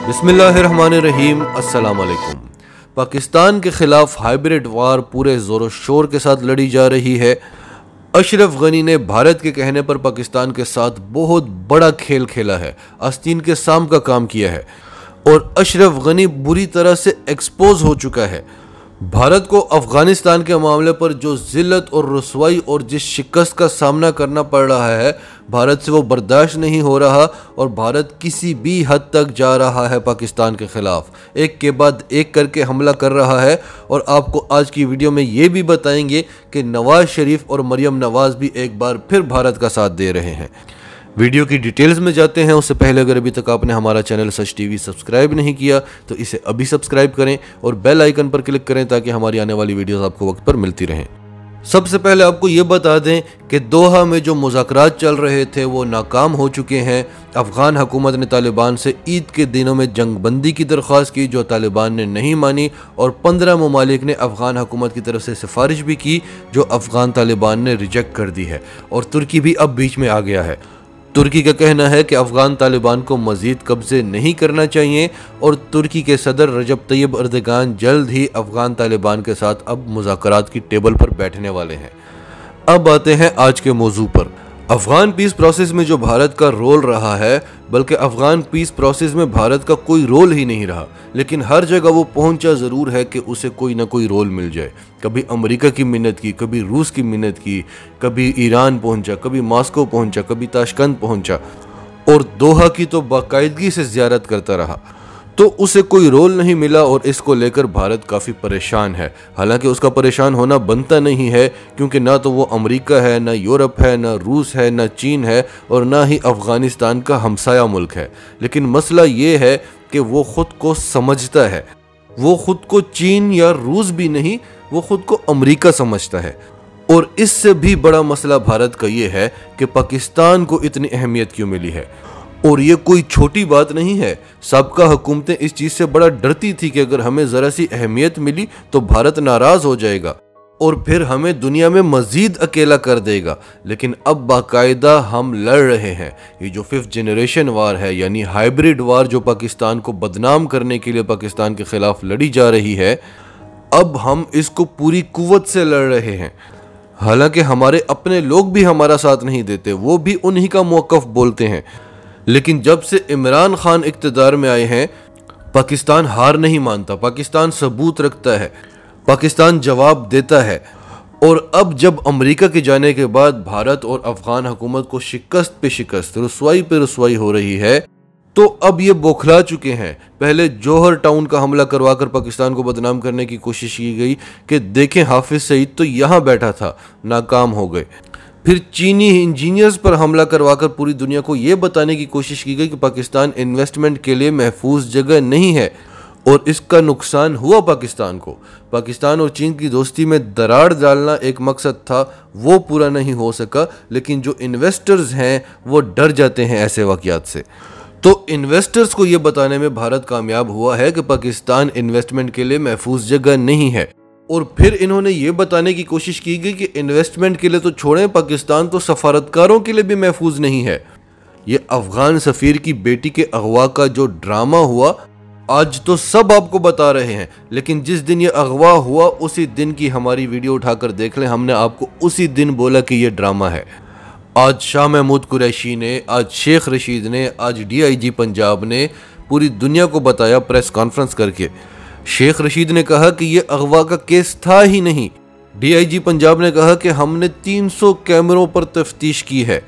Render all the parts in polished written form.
बिस्मिल्लाहिर्रहमानिर्रहीम। अस्सलाम वालेकुम। पाकिस्तान के खिलाफ हाइब्रिड वार पूरे ज़ोर शोर के साथ लड़ी जा रही है। अशरफ गनी ने भारत के कहने पर पाकिस्तान के साथ बहुत बड़ा खेल खेला है, आस्तीन के साम का काम किया है और अशरफ गनी बुरी तरह से एक्सपोज हो चुका है। भारत को अफगानिस्तान के मामले पर जो जिल्लत और रुसवाई और जिस शिकस्त का सामना करना पड़ रहा है, भारत से वो बर्दाश्त नहीं हो रहा और भारत किसी भी हद तक जा रहा है पाकिस्तान के खिलाफ, एक के बाद एक करके हमला कर रहा है। और आपको आज की वीडियो में ये भी बताएंगे कि नवाज शरीफ और मरियम नवाज भी एक बार फिर भारत का साथ दे रहे हैं। वीडियो की डिटेल्स में जाते हैं उससे पहले अगर अभी तक आपने हमारा चैनल सच टीवी सब्सक्राइब नहीं किया तो इसे अभी सब्सक्राइब करें और बेल आइकन पर क्लिक करें ताकि हमारी आने वाली वीडियोस आपको वक्त पर मिलती रहें। सबसे पहले आपको ये बता दें कि दोहा में जो मुज़ाकरात चल रहे थे वो नाकाम हो चुके हैं। अफ़गान हुकूमत ने तालिबान से ईद के दिनों में जंगबंदी की दरख्वास्त की जो तालिबान ने नहीं मानी और 15 ममालिक ने अफ़गान हुकूमत की तरफ से सिफारिश भी की जो अफ़गान तालिबान ने रिजेक्ट कर दी है और तुर्की भी अब बीच में आ गया है। तुर्की का कहना है कि अफ़गान तालिबान को मज़ीद कब्ज़े नहीं करना चाहिए और तुर्की के सदर रजब तैयब अर्दगान जल्द ही अफ़गान तालिबान के साथ अब मुज़ाकरात की टेबल पर बैठने वाले हैं। अब आते हैं आज के मौजू पर। अफ़गान पीस प्रोसेस में जो भारत का रोल रहा है, बल्कि अफ़गान पीस प्रोसेस में भारत का कोई रोल ही नहीं रहा, लेकिन हर जगह वो पहुंचा ज़रूर है कि उसे कोई ना कोई रोल मिल जाए। कभी अमेरिका की मिन्नत की, कभी रूस की मिन्नत की, कभी ईरान पहुंचा, कभी मॉस्को पहुंचा, कभी ताशकंद पहुंचा और दोहा की तो बाकायदगी से ज़ियारत करता रहा, तो उसे कोई रोल नहीं मिला और इसको लेकर भारत काफ़ी परेशान है। हालांकि उसका परेशान होना बनता नहीं है क्योंकि ना तो वो अमेरिका है, ना यूरोप है, ना रूस है, ना चीन है और ना ही अफ़गानिस्तान का हमसाया मुल्क है। लेकिन मसला ये है कि वो ख़ुद को समझता है, वो ख़ुद को चीन या रूस भी नहीं, वो ख़ुद को अमेरिका समझता है। और इससे भी बड़ा मसला भारत का ये है कि पाकिस्तान को इतनी अहमियत क्यों मिली है। और ये कोई छोटी बात नहीं है। सबका हुकूमतें इस चीज़ से बड़ा डरती थी कि अगर हमें ज़रा सी अहमियत मिली तो भारत नाराज़ हो जाएगा और फिर हमें दुनिया में मज़ीद अकेला कर देगा। लेकिन अब बाकायदा हम लड़ रहे हैं। ये जो 5th जनरेशन वार है, यानी हाइब्रिड वार, जो पाकिस्तान को बदनाम करने के लिए पाकिस्तान के ख़िलाफ़ लड़ी जा रही है, अब हम इसको पूरी कुव्वत से लड़ रहे हैं। हालांकि हमारे अपने लोग भी हमारा साथ नहीं देते, वो भी उन्हीं का मौक़िफ़ बोलते हैं। लेकिन जब से इमरान खान इक़्तिदार में आए हैं, पाकिस्तान हार नहीं मानता, पाकिस्तान सबूत रखता है, पाकिस्तान जवाब देता है। और अब जब अमेरिका के जाने के बाद भारत और अफ़गान हुकूमत को शिकस्त पे शिकस्त, रुसवाई पे रुसवाई हो रही है, तो अब ये बौखला चुके हैं। पहले जौहर टाउन का हमला करवाकर पाकिस्तान को बदनाम करने की कोशिश की गई कि देखें हाफिज सईद तो यहाँ बैठा था, नाकाम हो गए। फिर चीनी इंजीनियर्स पर हमला करवाकर पूरी दुनिया को ये बताने की कोशिश की गई कि पाकिस्तान इन्वेस्टमेंट के लिए महफूज जगह नहीं है और इसका नुकसान हुआ पाकिस्तान को। पाकिस्तान और चीन की दोस्ती में दरार डालना एक मकसद था, वो पूरा नहीं हो सका। लेकिन जो इन्वेस्टर्स हैं वो डर जाते हैं ऐसे वाक़यात से, तो इन्वेस्टर्स को ये बताने में भारत कामयाब हुआ है कि पाकिस्तान इन्वेस्टमेंट के लिए महफूज जगह नहीं है। और फिर इन्होंने ये बताने की कोशिश की गई कि इन्वेस्टमेंट के लिए तो छोड़ें, पाकिस्तान तो सफारतकारों के लिए भी महफूज नहीं है। ये अफ़गान सफ़ीर की बेटी के अगवा का जो ड्रामा हुआ, आज तो सब आपको बता रहे हैं, लेकिन जिस दिन ये अगवा हुआ उसी दिन की हमारी वीडियो उठाकर देख लें। हमने आपको उसी दिन बोला कि ये ड्रामा है। आज शाह महमूद कुरैशी ने, आज शेख रशीद ने, आज DIG पंजाब ने पूरी दुनिया को बताया प्रेस कॉन्फ्रेंस करके। शेख रशीद ने कहा कि यह अगवा का केस था ही नहीं। DIG पंजाब ने कहा कि हमने 300 कैमरों पर तफ्तीश की है,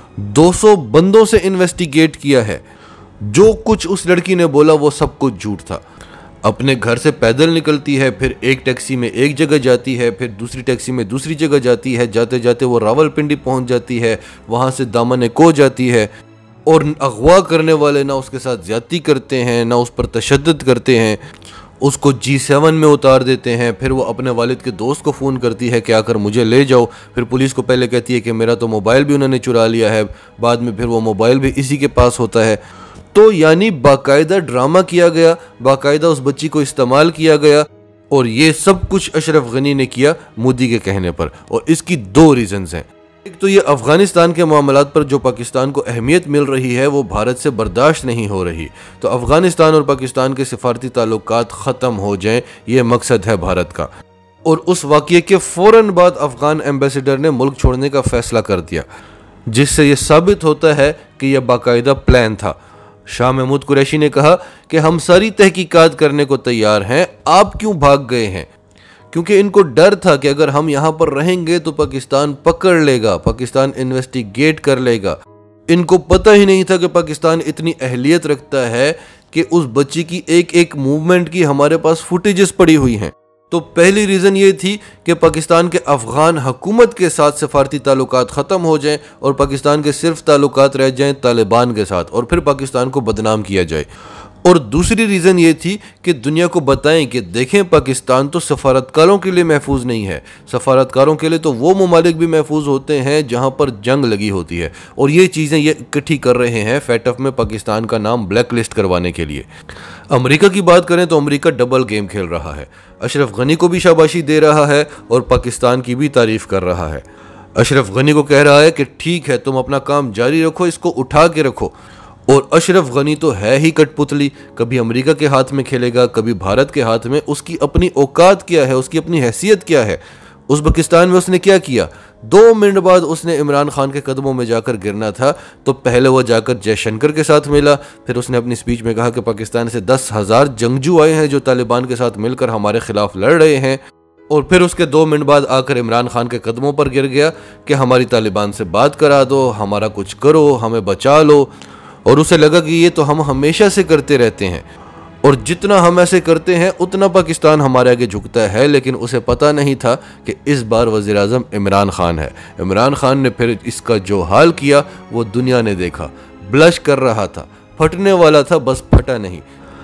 200 बंदों से इन्वेस्टिगेट किया है। जो कुछ उस लड़की ने बोला वो सब कुछ झूठ था। अपने घर से पैदल निकलती है, फिर एक टैक्सी में एक जगह जाती है, फिर दूसरी टैक्सी में दूसरी जगह जाती है, जाते जाते वो रावलपिंडी पहुंच जाती है, वहां से दामन को जाती है और अगवा करने वाले ना उसके साथ ज्यादती करते हैं, ना उस पर तशद्दुद करते हैं, उसको G7 में उतार देते हैं। फिर वो अपने वालिद के दोस्त को फ़ोन करती है कि आकर मुझे ले जाओ। फिर पुलिस को पहले कहती है कि मेरा तो मोबाइल भी उन्होंने चुरा लिया है, बाद में फिर वो मोबाइल भी इसी के पास होता है। तो यानी बाकायदा ड्रामा किया गया, बाकायदा उस बच्ची को इस्तेमाल किया गया और ये सब कुछ अशरफ गनी ने किया मोदी के कहने पर। और इसकी 2 रीज़न्स हैं। एक तो ये अफगानिस्तान के मामलात पर जो पाकिस्तान को अहमियत मिल रही है वो भारत से बर्दाश्त नहीं हो रही। तो अफगानिस्तान और पाकिस्तान के सिफारती ताल्लुकात ख़त्म हो जाएं, ये मकसद है भारत का। और उस वाक़ये के फ़ौरन बाद अफगान एम्बेसडर ने मुल्क छोड़ने का फ़ैसला कर दिया, जिससे ये साबित होता है कि यह बाकायदा प्लान था। शाह महमूद कुरैशी ने कहा कि हम सारी तहकीकात करने को तैयार हैं, आप क्यों भाग गए हैं? क्योंकि इनको डर था कि अगर हम यहाँ पर रहेंगे तो पाकिस्तान पकड़ लेगा, पाकिस्तान इन्वेस्टिगेट कर लेगा। इनको पता ही नहीं था कि पाकिस्तान इतनी अहलियत रखता है कि उस बच्ची की एक एक मूवमेंट की हमारे पास फुटेजेस पड़ी हुई हैं। तो पहली रीज़न ये थी कि पाकिस्तान के अफगान हुकूमत के साथ सफारती ताल्लुकात ख़त्म हो जाएं और पाकिस्तान के सिर्फ ताल्लुकात रह जाएं तालिबान के साथ, और फिर पाकिस्तान को बदनाम किया जाए। और दूसरी रीज़न ये थी कि दुनिया को बताएं कि देखें पाकिस्तान तो सफारतकारों के लिए महफूज नहीं है। सफारतकारों के लिए तो वो ममालिक भी महफूज होते हैं जहाँ पर जंग लगी होती है, और ये चीज़ें ये इकट्ठी कर रहे हैं फैटफ में पाकिस्तान का नाम ब्लैक लिस्ट करवाने के लिए। अमेरिका की बात करें तो अमेरिका डबल गेम खेल रहा है। अशरफ गनी को भी शाबाशी दे रहा है और पाकिस्तान की भी तारीफ़ कर रहा है। अशरफ गनी को कह रहा है कि ठीक है, तुम अपना काम जारी रखो, इसको उठा के रखो। और अशरफ गनी तो है ही कठपुतली, कभी अमेरिका के हाथ में खेलेगा, कभी भारत के हाथ में। उसकी अपनी औकात क्या है, उसकी अपनी हैसियत क्या है? उज़्बेकिस्तान में उसने क्या किया? 2 मिनट बाद उसने इमरान खान के कदमों में जाकर गिरना था, तो पहले वो जाकर जयशंकर के साथ मिला। फिर उसने अपनी स्पीच में कहा कि पाकिस्तान से 10,000 जंगजू आए हैं जो तालिबान के साथ मिलकर हमारे खिलाफ लड़ रहे हैं। और फिर उसके 2 मिनट बाद आकर इमरान खान के कदमों पर गिर गया कि हमारी तालिबान से बात करा दो, हमारा कुछ करो, हमें बचा लो। और उसे लगा कि ये तो हम हमेशा से करते रहते हैं, और जितना हम ऐसे करते हैं उतना पाकिस्तान हमारे आगे झुकता है। लेकिन उसे पता नहीं था कि इस बार वज़ीर आज़म इमरान खान है। इमरान खान ने फिर इसका जो हाल किया वो दुनिया ने देखा। ब्लश कर रहा था, फटने वाला था, बस फटा नहीं।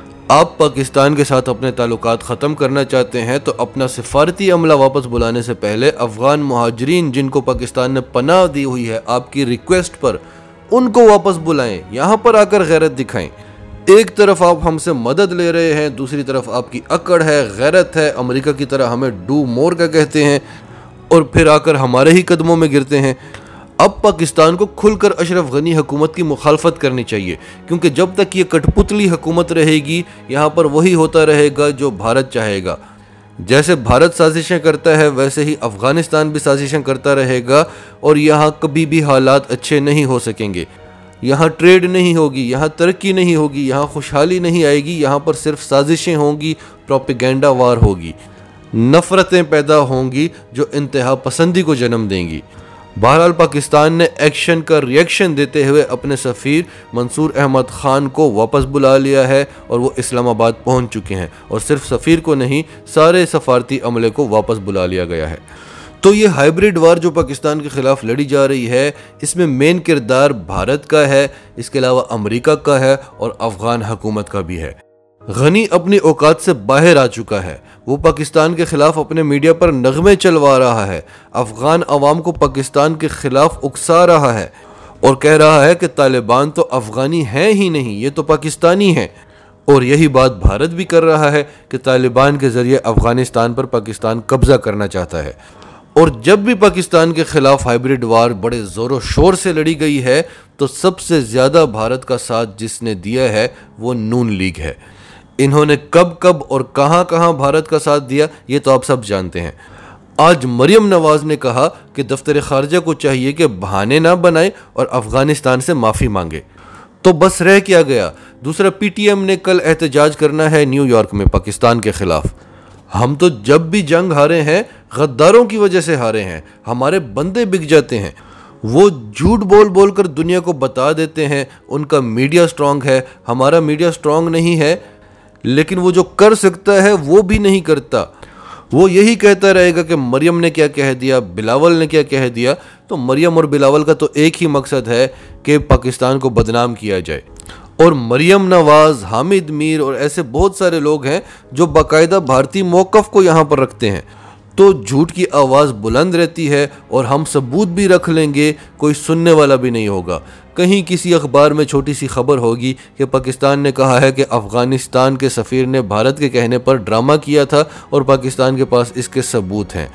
आप पाकिस्तान के साथ अपने ताल्लुकात ख़त्म करना चाहते हैं तो अपना सिफारती अमला वापस बुलाने से पहले अफ़गान मुहाजिरीन जिनको पाकिस्तान ने पनाह दी हुई है आपकी रिक्वेस्ट पर, उनको वापस बुलाएं, यहाँ पर आकर गैरत दिखाएं। एक तरफ आप हमसे मदद ले रहे हैं, दूसरी तरफ आपकी अकड़ है, गैरत है, अमेरिका की तरह हमें डू मोर का कहते हैं, और फिर आकर हमारे ही कदमों में गिरते हैं। अब पाकिस्तान को खुलकर अशरफ गनी हुकूमत की मुखालफत करनी चाहिए, क्योंकि जब तक ये कठपुतली हुकूमत रहेगी यहाँ पर वही होता रहेगा जो भारत चाहेगा। जैसे भारत साजिशें करता है वैसे ही अफ़गानिस्तान भी साजिशें करता रहेगा, और यहाँ कभी भी हालात अच्छे नहीं हो सकेंगे। यहाँ ट्रेड नहीं होगी, यहाँ तरक्की नहीं होगी, यहाँ खुशहाली नहीं आएगी। यहाँ पर सिर्फ साजिशें होंगी, प्रोपेगेंडा वार होगी, नफ़रतें पैदा होंगी जो इंतहा पसंदी को जन्म देंगी। बहरहाल पाकिस्तान ने एक्शन का रिएक्शन देते हुए अपने सफ़ीर मंसूर अहमद ख़ान को वापस बुला लिया है, और वो इस्लामाबाद पहुंच चुके हैं। और सिर्फ सफ़ीर को नहीं, सारे सफारती अमले को वापस बुला लिया गया है। तो ये हाइब्रिड वार जो पाकिस्तान के ख़िलाफ़ लड़ी जा रही है, इसमें मेन किरदार भारत का है, इसके अलावा अमेरिका का है और अफ़गान हुकूमत का भी है। गनी अपनी औकात से बाहर आ चुका है। वो पाकिस्तान के खिलाफ अपने मीडिया पर नगमे चलवा रहा है, अफगान अवाम को पाकिस्तान के खिलाफ उकसा रहा है और कह रहा है कि तालिबान तो अफगानी हैं ही नहीं, ये तो पाकिस्तानी हैं। और यही बात भारत भी कर रहा है कि तालिबान के ज़रिए अफगानिस्तान पर पाकिस्तान कब्ज़ा करना चाहता है। और जब भी पाकिस्तान के खिलाफ हाइब्रिड वार बड़े ज़ोरों शोर से लड़ी गई है तो सबसे ज़्यादा भारत का साथ जिसने दिया है वो नून लीग है। इन्होंने कब कब और कहां कहां भारत का साथ दिया ये तो आप सब जानते हैं। आज मरियम नवाज ने कहा कि दफ्तर खारजा को चाहिए कि बहाने ना बनाए और अफगानिस्तान से माफ़ी मांगे, तो बस रह क्या गया। दूसरा, पीटीएम ने कल एहतजाज करना है न्यूयॉर्क में पाकिस्तान के खिलाफ। हम तो जब भी जंग हारे हैं गद्दारों की वजह से हारे हैं, हमारे बंदे बिक जाते हैं। वो झूठ बोल बोल कर दुनिया को बता देते हैं उनका मीडिया स्ट्रांग है, हमारा मीडिया स्ट्रांग नहीं है, लेकिन वो जो कर सकता है वो भी नहीं करता। वो यही कहता रहेगा कि मरियम ने क्या कह दिया, बिलावल ने क्या कह दिया। तो मरियम और बिलावल का तो एक ही मकसद है कि पाकिस्तान को बदनाम किया जाए। और मरियम नवाज, हामिद मीर और ऐसे बहुत सारे लोग हैं जो बाकायदा भारतीय मौक़िफ़ को यहाँ पर रखते हैं। तो झूठ की आवाज़ बुलंद रहती है और हम सबूत भी रख लेंगे, कोई सुनने वाला भी नहीं होगा। कहीं किसी अखबार में छोटी सी खबर होगी कि पाकिस्तान ने कहा है कि अफ़गानिस्तान के सफ़ीर ने भारत के कहने पर ड्रामा किया था और पाकिस्तान के पास इसके सबूत हैं।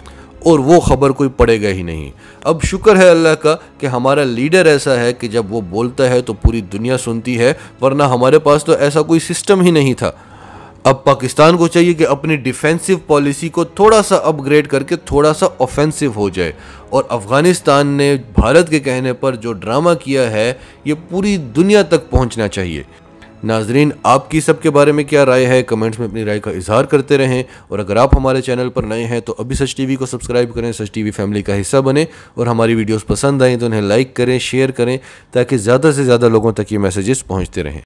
और वो खबर कोई पढ़ेगा ही नहीं। अब शुक्र है अल्लाह का कि हमारा लीडर ऐसा है कि जब वो बोलता है तो पूरी दुनिया सुनती है, वरना हमारे पास तो ऐसा कोई सिस्टम ही नहीं था। अब पाकिस्तान को चाहिए कि अपनी डिफेंसिव पॉलिसी को थोड़ा सा अपग्रेड करके थोड़ा सा ऑफेंसिव हो जाए, और अफ़गानिस्तान ने भारत के कहने पर जो ड्रामा किया है ये पूरी दुनिया तक पहुंचना चाहिए। नाजरीन, आपकी सबके बारे में क्या राय है? कमेंट्स में अपनी राय का इजहार करते रहें, और अगर आप हमारे चैनल पर नए हैं तो अभी सच टीवी को सब्सक्राइब करें, सच टीवी फैमिली का हिस्सा बने, और हमारी वीडियोस पसंद आएँ तो उन्हें लाइक करें, शेयर करें, ताकि ज़्यादा से ज़्यादा लोगों तक ये मैसेजेस पहुँचते रहें।